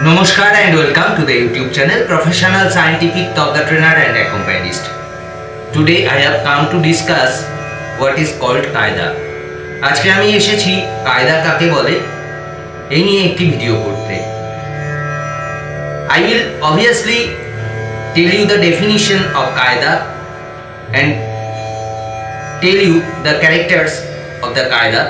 Namaskar and welcome to the YouTube channel Professional Scientific Top the Trainer and Accompanist. Today I have come to discuss what is called কায়দা। আজকে আমি এসেছি কায়দা কাকে বলে এই নিয়ে একটি ভিডিও করতে। I will obviously tell you the definition of কায়দা and tell you the characters of the কায়দা।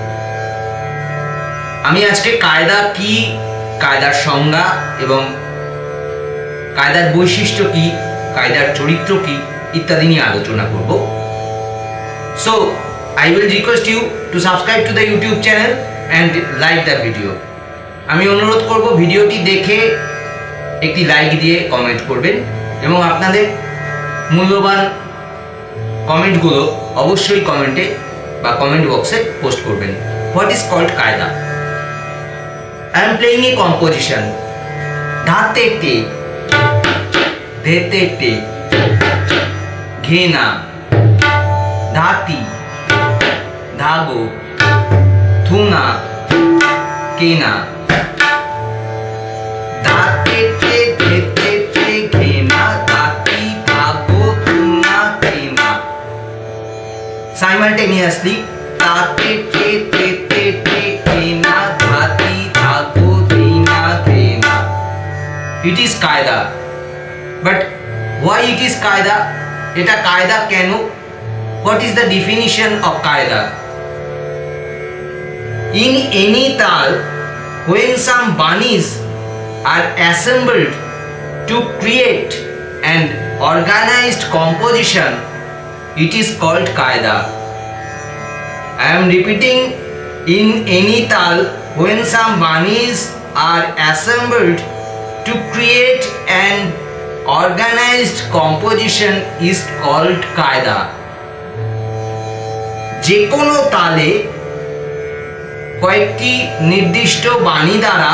আমি আজকে কায়দা কি, কায়দার সংজ্ঞা এবং কায়দার বৈশিষ্ট্য কি, কায়দার চরিত্র কি ইত্যাদি নিয়ে আলোচনা করব। So I will request you to subscribe to the YouTube channel and like the video. আমি অনুরোধ করব ভিডিওটি দেখে একটি লাইক দিয়ে কমেন্ট করবেন এবং আপনাদের মূল্যবান কমেন্টগুলো অবশ্যই কমেন্টে বা কমেন্ট বক্সে পোস্ট করবেন। What is called কায়দা? I am playing a composition. धाते ते, धेते ते, घेना, धाती, धागो, थूना, केना। धाते ते, धेते ते, घेना, धाती, धागो, थूना, केना। Simultaneously, धाते ते, धेते ते, घेना, धाती, it is কায়দা। but why it is কায়দা? এটা কায়দা কেন? what is the definition of কায়দা? in any tal when some banis are assembled to create an organized composition, it is called কায়দা। I am repeating, in any tal when some banis are assembled to create an organized composition is called কায়দা। যে কোনো তালে কয়েকটি নির্দিষ্ট বাণী দ্বারা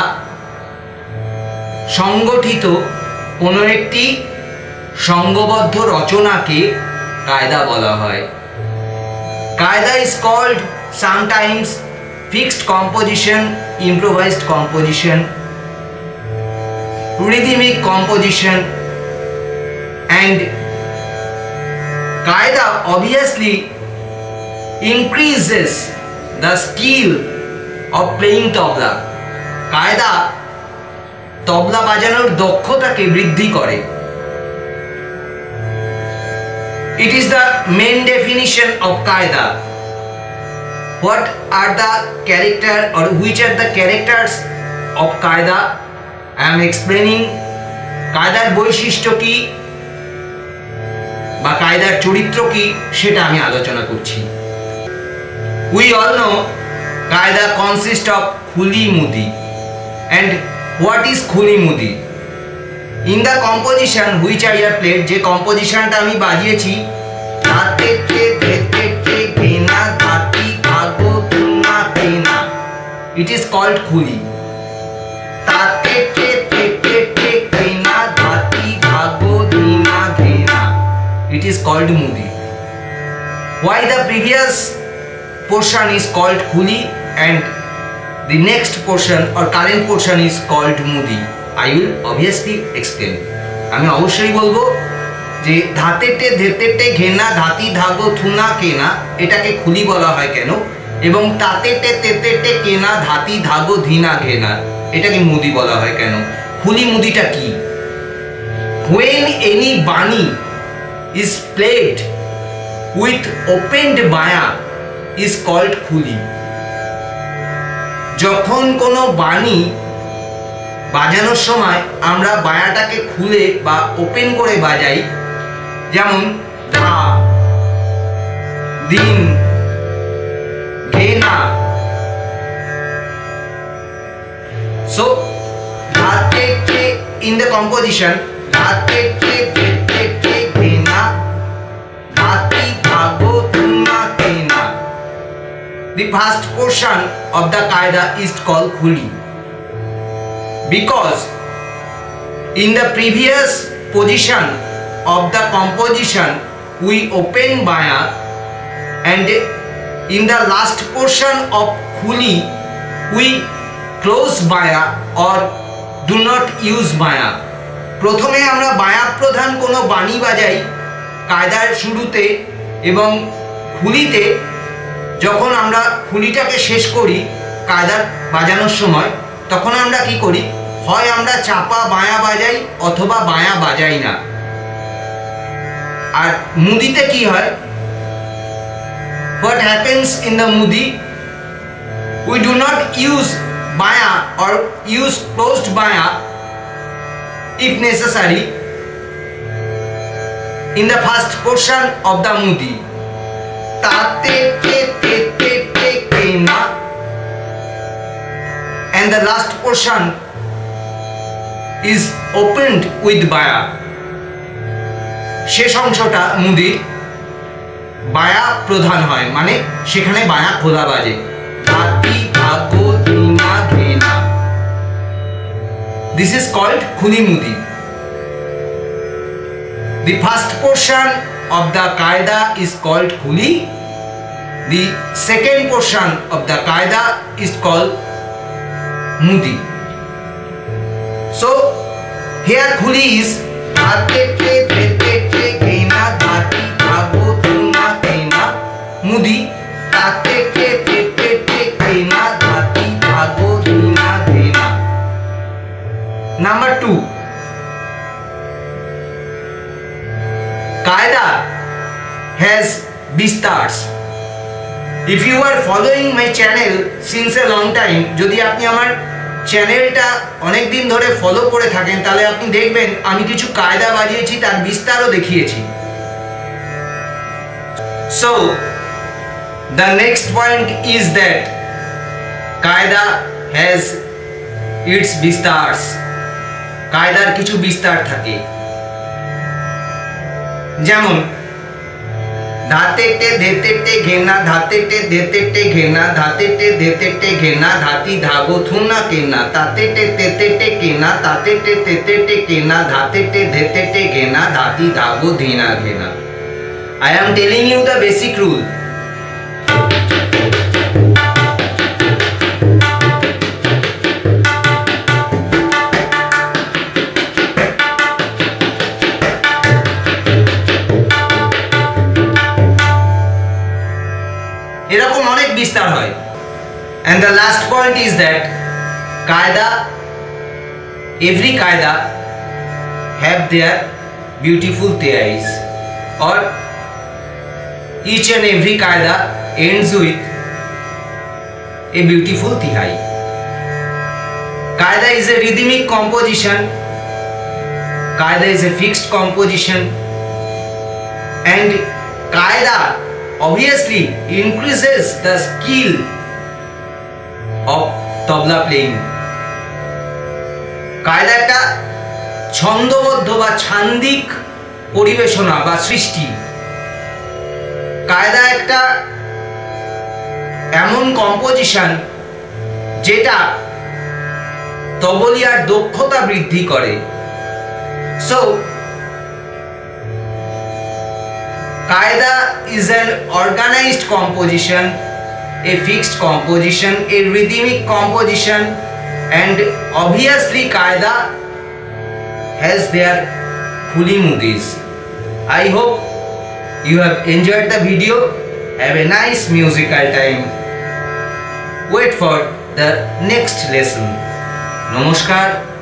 সংগঠিত কোনো একটি সংঘবদ্ধ রচনাকে কায়দা বলা হয়। কায়দা is called sometimes fixed composition, improvised composition, rhythmic composition, and কায়দা obviously increases the skill of playing তবলা। কায়দা তবলা বাজানোর দক্ষতাকে বৃদ্ধি করে। It is the main definition of কায়দা। What are the character or which are the characters of কায়দা? I am explaining কায়দার বৈশিষ্ট্য কি বা কায়দার চরিত্র কি সেটা আমি আলোচনা করছি। We all know কায়দা consists of খুলি মুদি। and what is খুলি মুদি? in the composition which I have played, যে কম্পোজিশনটা আমি বাজিয়েছি, ধাতে তে ধেতে তে ঘেনা ধাতি ধাগো থুনা কেনা, it is called খুলি। তাতে তে ধেতে তে ঘেনা ধাতি ধাগো থুনা ঘেনা, it is called মুদি। why the previous portion is called খুলি and the next portion or current portion is called মুদি? I will obviously explain. আমি অবশ্যই বলবো যে ধাতে তে ধেতে তে ঘেনা ধাতি ধাগো থুনা কেনা এটাকে খুলি বলা হয় কেন, এবং তাতে তে তেতে তে কেনা ধাতি ধাগো ধিনা ঘেনা এটাকে মুদি বলা হয় কেন? খুলি মুদিটা কি? when any bani is played with opened baya is called খুলি। যখন কোনো বাণী বাজানোর সময় আমরা বায়াটাকে খুলে বা ওপেন করে বাজাই, যেমন ধা, দিন, ঘেনা। so ধাতে তে in the composition, ধাতে তে ধেতে তে ঘেনা ধাতি ধাগো থুনা কেনা, the first portion of the কায়দা is called খুলি, because in the previous position of the composition we open baya and in the last portion of khuli we close baya or do not use Maya. প্রথমে আমরা মায়া প্রধান কোনো বাণী বাজাই কায়দার শুরুতে, এবং খুলিতে যখন আমরা খুলিটাকে শেষ করি কায়দার বাজানোর সময়, তখন আমরা কি করি, হয় আমরা চাপা বায়া বাজাই অথবা বায়া বাজাই না। আর মুদিতে কি হয়, what happens in the mudi, we do not use baya or use closed baya if necessary in the first portion of the mudi. Tate te te te te te na, and the last portion is opened with baya. শেষ অংশটা মুদির বায়া প্রধান হয়, মানে সেখানে বায়া খোলা বাজে। This is called khuli mudi. The first portion of the qaida is called khuli. The second portion of the qaida is called mudi. So here khuli is mudi Number 2, Qaida has bistars. If you are following my channel since a long time, যদি আপনি আমার চ্যানেলটা অনেক দিন ধরে follow করে থাকেন, তাহলে আপনি দেখবেন আমি কিছু কায়দা বাজিয়েছি, তার বিস্তারও দেখিয়েছি। So the next point is that Qaida has its bistars. কায়দার কিছু বিস্তার থাকে, যেমন ধাতে টে ধেতে টে ঘেনা, ধাতে টে ধেতে টে ঘেনা, ধাতে টে ধেতে টে ঘেনা, ধাতি ধাগো থুনা কেনা, তাতে টে তেতে টে কেনা, তাতে টে তেতে টে কেনা, ধাতে টে ধেতে টে ঘেনা, ধাতি ধাগো ধেনা ঘেনা। I am telling you the basic rule. এরকম অনেক বিস্তার হয়। And the last point is that qaida, every qaida have their beautiful tiyais, or each and every qaida ends with a beautiful tihai. Qaida is a rhythmic composition. Qaida is a fixed composition, and qaida obviously increases the skill of tabla playing. কায়দা একটা ছন্দবদ্ধ বা ছান্দিক পরিবেশনা বা সৃষ্টি। কায়দা একটা এমন composition যেটা তবলিয়ার দক্ষতা বৃদ্ধি করে। So Qaida is an organized composition, a fixed composition, a rhythmic composition, and obviously Qaida has their khuli mudis. I hope you have enjoyed the video. Have a nice musical time. Wait for the next lesson. Namaskar.